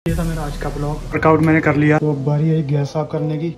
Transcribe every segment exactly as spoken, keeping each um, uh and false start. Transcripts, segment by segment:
ये था मेरा आज का ब्लॉग। वर्कआउट मैंने कर लिया तो अब बारी है गैस साफ करने की।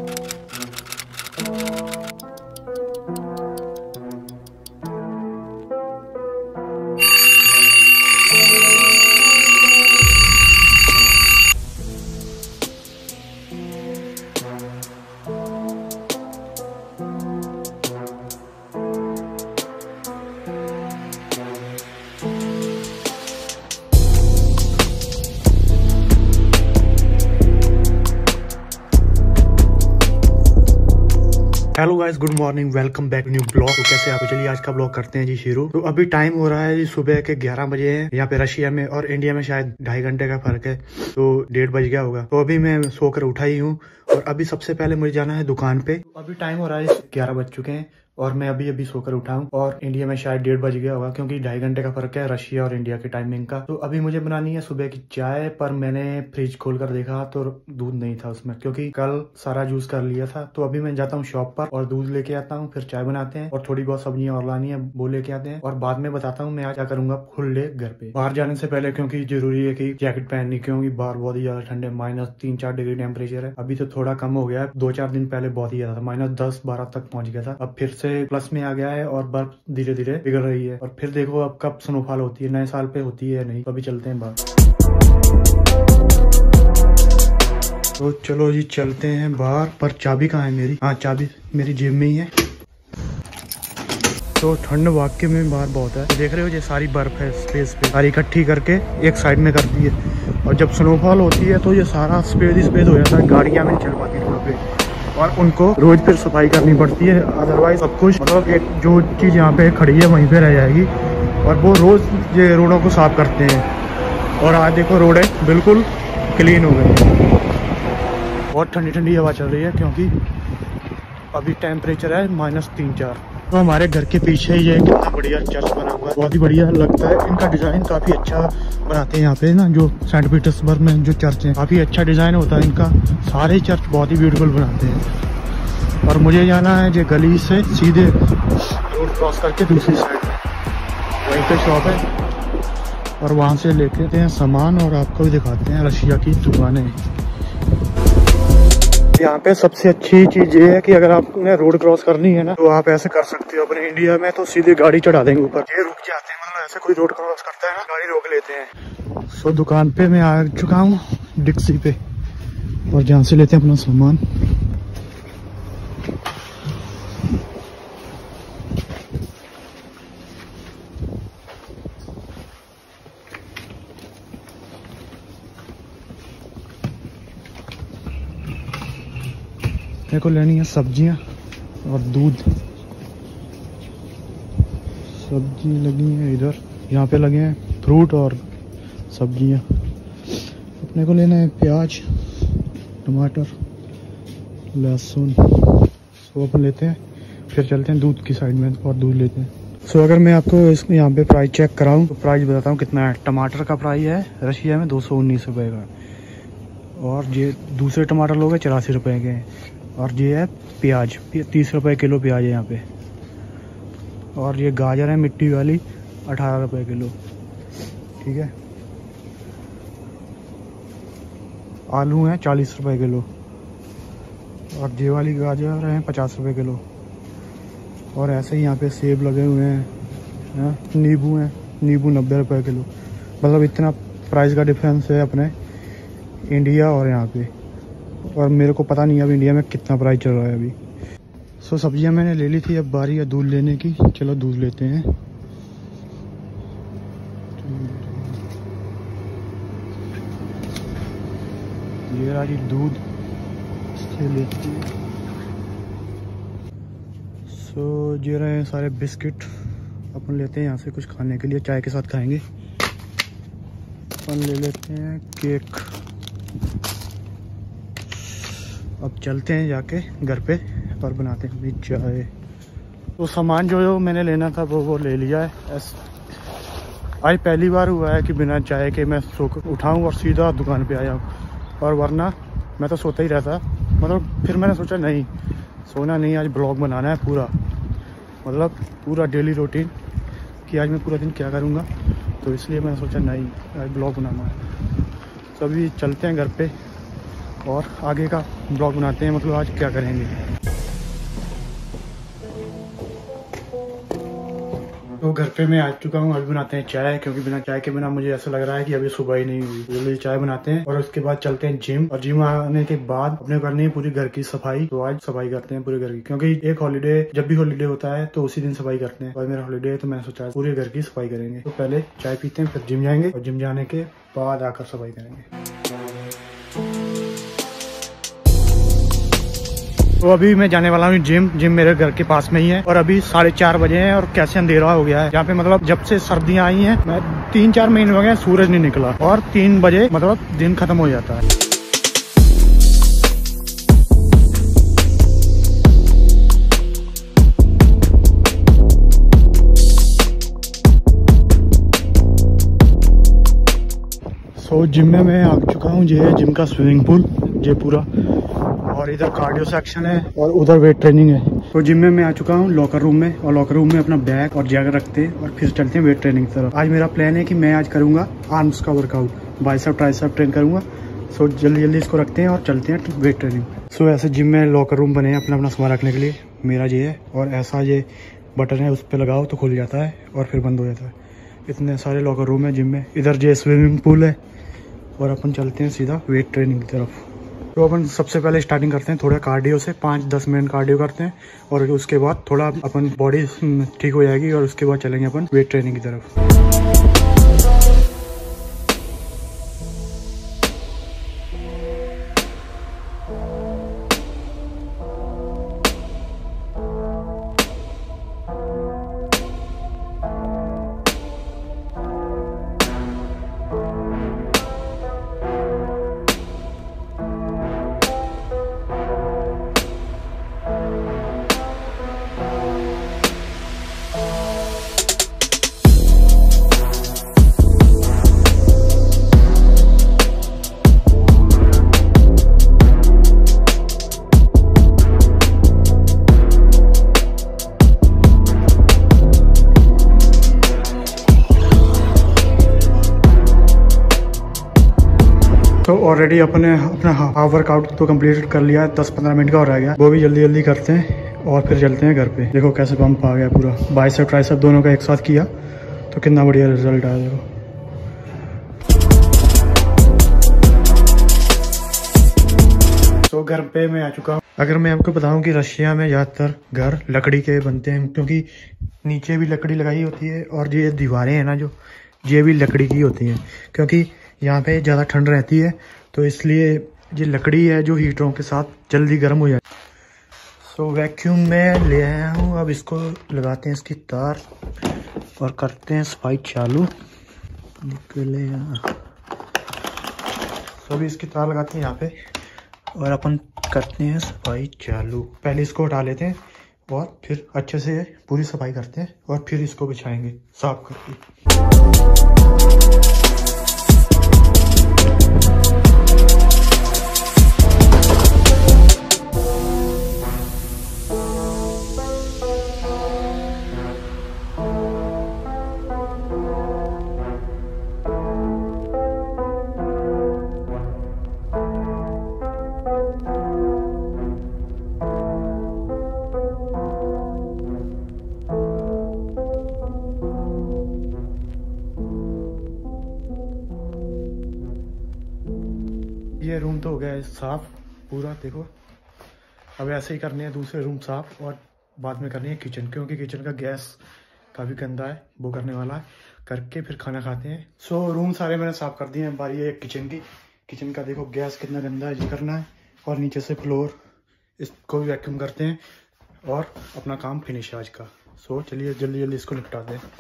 Hello guys, good morning, welcome back new blog. तो कैसे आप? चलिए आज का ब्लॉग करते हैं जी शुरू। तो अभी टाइम हो रहा है जी सुबह के ग्यारह बजे हैं। यहाँ पे रशिया में और इंडिया में शायद ढाई घंटे का फर्क है, तो डेढ़ बज गया होगा। तो अभी मैं सोकर उठा ही हूँ और अभी सबसे पहले मुझे जाना है दुकान पे। अभी टाइम हो रहा है ग्यारह बज चुके हैं और मैं अभी अभी सोकर उठा हूँ और इंडिया में शायद डेढ़ बज गया होगा, क्योंकि ढाई घंटे का फर्क है रशिया और इंडिया के टाइमिंग का। तो अभी मुझे बनानी है सुबह की चाय, पर मैंने फ्रिज खोल कर देखा तो दूध नहीं था उसमें, क्योंकि कल सारा जूस कर लिया था। तो अभी मैं जाता हूँ शॉप पर और दूध लेके आता हूँ, फिर चाय बनाते हैं और थोड़ी बहुत सब्जियां और लानी है वो लेके आते हैं। और बाद में बताता हूँ मैं आज क्या करूंगा फुल डे घर पे। बाहर जाने से पहले क्योंकि जरूरी है कि जैकेट पहननी, क्योंकि बाहर बहुत ही ज्यादा ठंडे, माइनस तीन चार डिग्री टेम्परेचर है। अभी तो थोड़ा कम हो गया है, दो चार दिन पहले बहुत ही ज्यादा था, माइनस दस बारह तक पहुंच गया था। अब फिर से प्लस में आ गया है और बर्फ धीरे धीरे पिघल रही है। और फिर देखो अब कब स्नोफॉल होती है, नए साल पे होती है नहीं। तो अभी चलते हैं बाहर। तो चलो जी चलते हैं बाहर। पर चाबी कहाँ है मेरी? हाँ, चाबी मेरी जेब में ही है। तो ठंड वाकई में बाहर बहुत है। तो देख रहे हो ये सारी बर्फ है स्पेस पे, सारी इकट्ठी करके एक साइड में कर दी है। और जब स्नोफॉल होती है तो ये सारा स्पेस स्पेस हो जाता है, गाड़ियां नहीं चल पाती रोड पे और उनको रोज फिर सफाई करनी पड़ती है। अदरवाइज सब कुछ मतलब एक जो चीज़ यहाँ पे खड़ी है वहीं पे रह जाएगी। और वो रोज ये रोडों को साफ करते हैं। और आज देखो रोड है बिल्कुल क्लीन हो गई है। बहुत ठंडी ठंडी हवा चल रही है, क्योंकि अभी टेम्परेचर है माइनस तीन चार। तो हमारे घर के पीछे ही ये कितना बढ़िया चर्च बना हुआ है, बहुत ही बढ़िया लगता है। इनका डिजाइन काफी अच्छा बनाते हैं यहाँ पे ना, जो सेंट पीटर्सबर्ग में जो चर्च है काफी अच्छा डिजाइन होता है इनका। सारे चर्च बहुत ही ब्यूटीफुल बनाते हैं। और मुझे जाना है ये गली से सीधे रोड क्रॉस करके दूसरी साइड, वहीं पे शॉप है और वहां से लेके आते हैं सामान और आपको भी दिखाते हैं रशिया की दुकानें। यहाँ पे सबसे अच्छी चीज ये है कि अगर आपने रोड क्रॉस करनी है ना तो आप ऐसे कर सकते हो। अपने इंडिया में तो सीधे गाड़ी चढ़ा देंगे ऊपर, ये रुक जाते हैं, मतलब ऐसे कोई रोड क्रॉस करता है ना गाड़ी रोक लेते हैं। सो दुकान पे मैं आ चुका हूँ डिक्सी पे और जहाँ से लेते हैं अपना सामान। मेरे को लेनी है सब्जियां और दूध। सब्जी लगी है इधर, यहाँ पे लगे हैं फ्रूट और सब्जियां। अपने को लेना है प्याज, टमाटर, लहसुन। सो अपन लेते हैं, फिर चलते हैं दूध की साइड में और दूध लेते हैं। सो अगर मैं आपको इस यहाँ पे प्राइस चेक कराऊँ तो प्राइस बताता हूँ कितना है। टमाटर का प्राइस है रशिया में दो सौ उन्नीस रुपये का, और ये दूसरे टमाटर लोग चौरासी रुपये के हैं। और ये है प्याज, तीस रुपए किलो प्याज है यहाँ पे। और ये गाजर है मिट्टी वाली, अठारह रुपए किलो, ठीक है। आलू हैं चालीस रुपए किलो और ये वाली गाजर हैं पचास रुपए किलो। और ऐसे ही यहाँ पे सेब लगे हुए हैं, नींबू हैं, नींबू नब्बे रुपए किलो। मतलब इतना प्राइस का डिफरेंस है अपने इंडिया और यहाँ पे। और मेरे को पता नहीं अब इंडिया में कितना प्राइस चल रहा है अभी। सो सब्जियां मैंने ले ली थी, अब बारी है दूध लेने की। चलो दूध लेते हैं। ये रहा जी दूध, इससे लेते हैं। सो ये रहे सारे बिस्किट, अपन लेते हैं यहाँ से कुछ खाने के लिए, चाय के साथ खाएंगे। अपन ले लेते हैं केक। अब चलते हैं जाके घर पे और बनाते हैं चाय। तो सामान जो जो मैंने लेना था वो वो ले लिया है। आज पहली बार हुआ है कि बिना चाय के मैं सो उठाऊँ और सीधा दुकान पे आया हूँ, और वरना मैं तो सोता ही रहता। मतलब फिर मैंने सोचा नहीं, सोना नहीं, आज ब्लॉग बनाना है पूरा, मतलब पूरा डेली रूटीन कि आज मैं पूरा दिन क्या करूँगा। तो इसलिए मैंने सोचा नहीं, आज ब्लॉग बनाना है। तो अभी चलते हैं घर पे और आगे का ब्लॉग बनाते हैं, मतलब आज क्या करेंगे। तो घर पे मैं आ चुका हूँ, अभी बनाते हैं चाय, क्योंकि बिना चाय के बिना मुझे ऐसा लग रहा है कि अभी सुबह ही नहीं हुई। जल्दी चाय बनाते हैं और उसके बाद चलते हैं जिम, और जिम आने के बाद अपने करनी है पूरी घर की सफाई। तो आज सफाई करते हैं पूरे घर की, क्योंकि एक हॉलीडे, जब भी हॉलीडे होता है तो उसी दिन सफाई करते हैं। और मेरा हॉलीडे है तो मैंने सोचा पूरे घर की सफाई करेंगे। तो पहले चाय पीते हैं, फिर जिम जाएंगे और जिम जाने के बाद आकर सफाई करेंगे। तो अभी मैं जाने वाला हूँ जिम। जिम मेरे घर के पास में ही है और अभी साढ़े चार बजे हैं और कैसे अंधेरा हो गया है यहाँ पे। मतलब जब से सर्दियाँ आई हैं, मैं तीन चार महीने हो गए सूरज नहीं निकला और तीन बजे मतलब दिन खत्म हो जाता है। सो जिम में मैं आ चुका हूँ। ये है जिम का स्विमिंग पूल, ये पूरा, और इधर कार्डियो सेक्शन है और उधर वेट ट्रेनिंग है। तो जिम में मैं आ चुका हूँ लॉकर रूम में, और लॉकर रूम में अपना बैग और जैग रखते हैं और फिर चलते हैं वेट ट्रेनिंग की तरफ। आज मेरा प्लान है कि मैं आज करूंगा आर्म्स का वर्कआउट, बाइसेप ट्राइसेप ट्रेन करूंगा। सो जल्दी जल्दी इसको रखते हैं और चलते हैं वेट ट्रेनिंग। सो ऐसे जिम में लॉकर रूम बने हैं अपना अपना सामान रखने के लिए। मेरा ये है, और ऐसा ये बटन है, उस पर लगाओ तो खुल जाता है और फिर बंद हो जाता है। इतने सारे लॉकर रूम है जिम में। इधर ये स्विमिंग पूल है और अपन चलते हैं सीधा वेट ट्रेनिंग की तरफ। तो अपन सबसे पहले स्टार्टिंग करते हैं थोड़ा कार्डियो से, पाँच दस मिनट कार्डियो करते हैं और उसके बाद थोड़ा अपन बॉडी ठीक हो जाएगी और उसके बाद चलेंगे अपन वेट ट्रेनिंग की तरफ। तो ऑलरेडी अपने अपना हाफ वर्कआउट तो कंप्लीट कर लिया है, दस पंद्रह मिनट का और रह गया, वो भी जल्दी जल्दी करते हैं और फिर चलते हैं घर पे। देखो कैसे पंप आ गया पूरा, बाइसेप ट्राइसेप दोनों का एक साथ किया तो कितना बढ़िया रिजल्ट आया। देखो तो घर पे मैं आ चुका हूँ। अगर मैं आपको बताऊं कि रशिया में ज़्यादातर घर लकड़ी के बनते हैं, क्योंकि नीचे भी लकड़ी लगाई होती है और ये दीवारें हैं ना जो, ये भी लकड़ी की होती हैं, क्योंकि यहाँ पे ज़्यादा ठंड रहती है तो इसलिए ये लकड़ी है जो हीटरों के साथ जल्दी गर्म हो जाती है। सो वैक्यूम में ले आया हूँ, अब इसको लगाते हैं इसकी तार और करते हैं सफाई चालू। निकले यहाँ, सभी इसकी तार लगाते हैं यहाँ पे और अपन करते हैं सफाई चालू। पहले इसको हटा लेते हैं और फिर अच्छे से पूरी सफाई करते हैं और फिर इसको बिछाएंगे साफ करके। ये रूम तो हो गया है साफ पूरा, देखो अब ऐसे ही करने हैं दूसरे रूम साफ और बाद में करनी है किचन, क्योंकि किचन का गैस काफ़ी गंदा है, वो करने वाला है, करके फिर खाना खाते हैं। सो रूम सारे मैंने साफ कर दिए हैं, बारी है किचन की। किचन का देखो गैस कितना गंदा है, ये करना है, और नीचे से फ्लोर इसको भी वैक्यूम करते हैं और अपना काम फिनिश है आज का। सो चलिए जल्दी जल्दी इसको निपटाते हैं।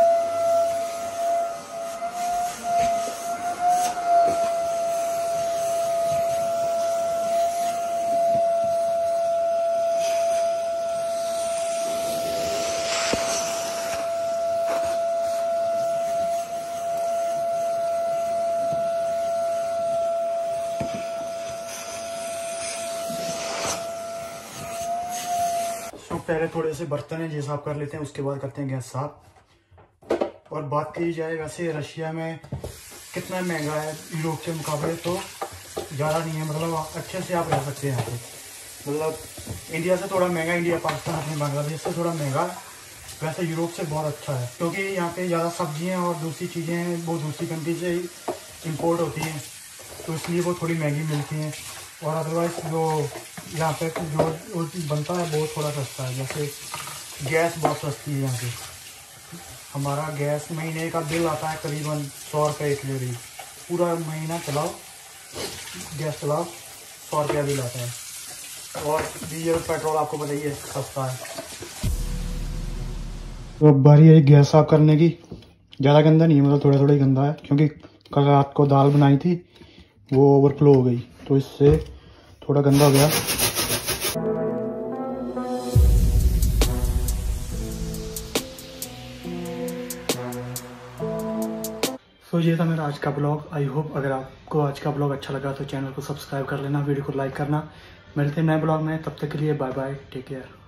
तो पहले थोड़े से बर्तन है ये साफ कर लेते हैं, उसके बाद करते हैं गैस साफ। और बात की जाए वैसे रशिया में कितना महंगा है यूरोप के मुकाबले, तो ज़्यादा नहीं है, मतलब अच्छे से आप रह सकते हैं यहाँ पे। मतलब इंडिया से थोड़ा महंगा, इंडिया पाकिस्तान अपने बांग्लादेश से थोड़ा महंगा, वैसे यूरोप से बहुत अच्छा है, क्योंकि यहाँ पे ज़्यादा सब्जियाँ और दूसरी चीज़ें हैं वो दूसरी कंट्री से इंपोर्ट होती हैं, तो इसलिए वो थोड़ी महंगी मिलती हैं। और अदरवाइज़ जो यहाँ पे जो बनता है वो थोड़ा सस्ता है। जैसे गैस बहुत सस्ती है यहाँ पे, हमारा गैस महीने का बिल आता है करीबन सौ रुपये एक लीटर, पूरा महीना चलाओ गैस चलाओ सौ रुपया बिल आता है। और डीजल पेट्रोल आपको बताइए सस्ता है। तो अब बारी है गैस साफ करने की। ज़्यादा गंदा नहीं है, मतलब थोड़ा थोड़ा ही गंदा है, क्योंकि कल रात को दाल बनाई थी वो ओवरफ्लो हो गई, तो इससे थोड़ा गंदा हो गया। तो ये था मेरा आज का ब्लॉग। आई होप अगर आपको आज का ब्लॉग अच्छा लगा तो चैनल को सब्सक्राइब कर लेना, वीडियो को लाइक करना। मिलते हैं नए ब्लॉग में, तब तक के लिए बाय बाय, टेक केयर।